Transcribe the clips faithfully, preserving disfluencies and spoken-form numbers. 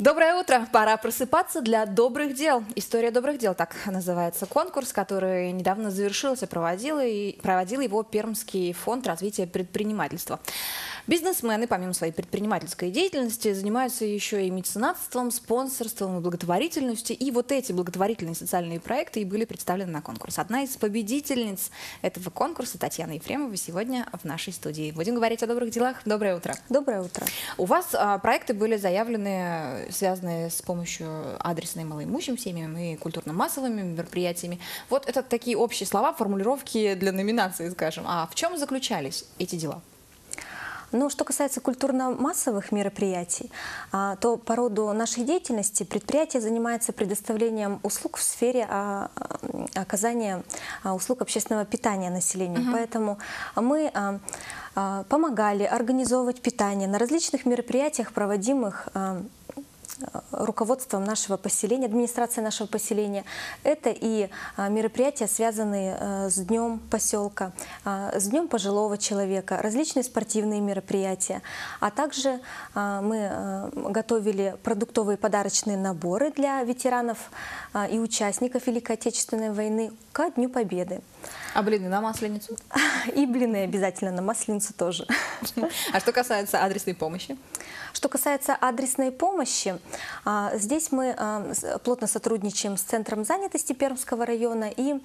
Доброе утро! Пора просыпаться для добрых дел. История добрых дел, так называется конкурс, который недавно завершился, проводил, и проводил его Пермский фонд развития предпринимательства. Бизнесмены, помимо своей предпринимательской деятельности, занимаются еще и меценатством, спонсорством и благотворительностью. И вот эти благотворительные социальные проекты и были представлены на конкурс. Одна из победительниц этого конкурса, Татьяна Ефремова, сегодня в нашей студии. Будем говорить о добрых делах. Доброе утро. Доброе утро. У вас а, проекты были заявлены, связанные с помощью адресной малоимущим семьям и культурно-массовыми мероприятиями. Вот это такие общие слова, формулировки для номинации, скажем. А в чем заключались эти дела? Ну, что касается культурно-массовых мероприятий, то по роду нашей деятельности предприятие занимается предоставлением услуг в сфере оказания услуг общественного питания населению. Угу. Поэтому мы помогали организовывать питание на различных мероприятиях, проводимых руководством нашего поселения, администрацией нашего поселения. Это и мероприятия, связанные с Днем поселка, с Днем пожилого человека, различные спортивные мероприятия. А также мы готовили продуктовые подарочные наборы для ветеранов и участников Великой Отечественной войны ко Дню Победы. А блины на Масленицу? И блины обязательно на Масленицу тоже. А что касается адресной помощи? Что касается адресной помощи, здесь мы плотно сотрудничаем с Центром занятости Пермского района и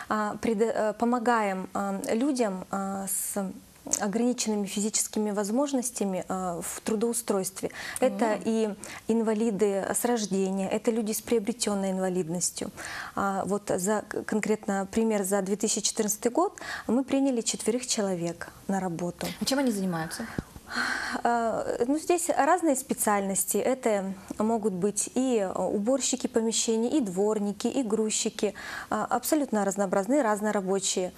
помогаем людям с ограниченными физическими возможностями в трудоустройстве. Это и инвалиды с рождения, это люди с приобретенной инвалидностью. Вот за, конкретно пример за две тысячи четырнадцатый год мы приняли четверых человек на работу. А чем они занимаются? Ну, здесь разные специальности. Это могут быть и уборщики помещений, и дворники, и грузчики. Абсолютно разнообразные, разнорабочие.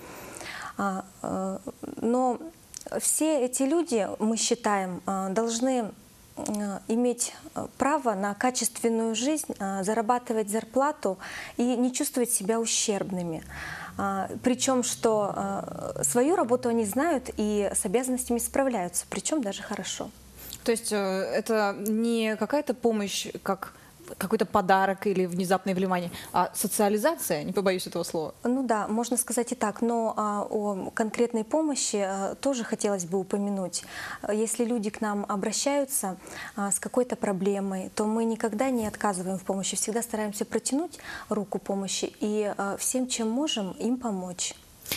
Но все эти люди, мы считаем, должны иметь право на качественную жизнь, зарабатывать зарплату и не чувствовать себя ущербными. Причем, что свою работу они знают и с обязанностями справляются, причем даже хорошо. То есть это не какая-то помощь, как какой-то подарок или внезапное вливание, а социализация, не побоюсь этого слова. Ну да, можно сказать и так, но а, о конкретной помощи а, тоже хотелось бы упомянуть. Если люди к нам обращаются а, с какой-то проблемой, то мы никогда не отказываем в помощи, всегда стараемся протянуть руку помощи и а, всем, чем можем, им помочь.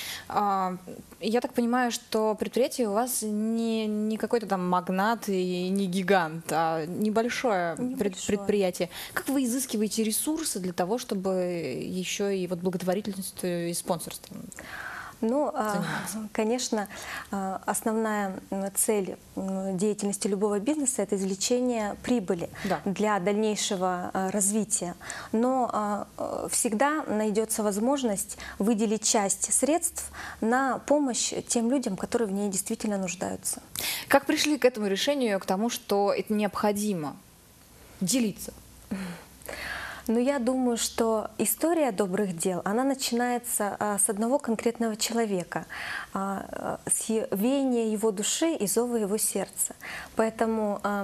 Я так понимаю, что предприятие у вас не, не какой-то там магнат и не гигант, а небольшое, небольшое предприятие. Как вы изыскиваете ресурсы для того, чтобы еще и вот благотворительностью и спонсорством? Ну, заниматься? Конечно, основная цель деятельности любого бизнеса – это извлечение прибыли, да, для дальнейшего развития. Но всегда найдется возможность выделить часть средств на помощь тем людям, которые в ней действительно нуждаются. Как пришли к этому решению, к тому, что это необходимо делиться? Но я думаю, что история добрых дел, она начинается а, с одного конкретного человека, а, с веяния его души и зова его сердца. Поэтому а,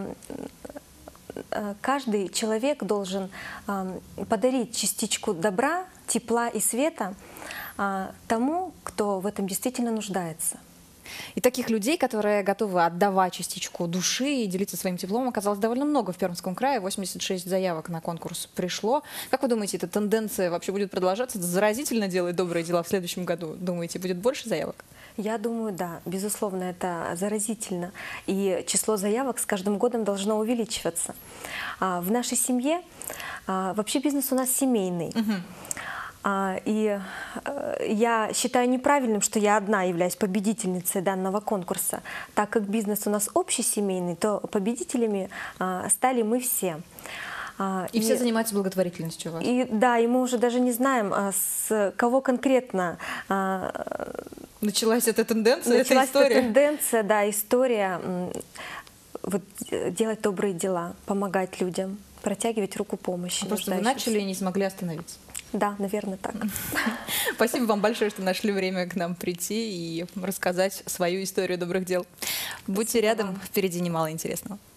а, каждый человек должен а, подарить частичку добра, тепла и света а, тому, кто в этом действительно нуждается. И таких людей, которые готовы отдавать частичку души и делиться своим теплом, оказалось довольно много в Пермском крае. восемьдесят шесть заявок на конкурс пришло. Как вы думаете, эта тенденция вообще будет продолжаться? Это заразительно делать добрые дела в следующем году. Думаете, будет больше заявок? Я думаю, да. Безусловно, это заразительно. И число заявок с каждым годом должно увеличиваться. В нашей семье вообще бизнес у нас семейный. Угу. И я считаю неправильным, что я одна являюсь победительницей данного конкурса. Так как бизнес у нас общесемейный, то победителями стали мы все. И, и все занимаются благотворительностью у вас? И, да, и мы уже даже не знаем, с кого конкретно началась эта тенденция, началась эта история. Эта тенденция, да, история вот, делать добрые дела, помогать людям, протягивать руку помощи. А просто вы начали и не смогли остановиться. Да, наверное, так. Спасибо вам большое, что нашли время к нам прийти и рассказать свою историю добрых дел. Будьте рядом, впереди немало интересного.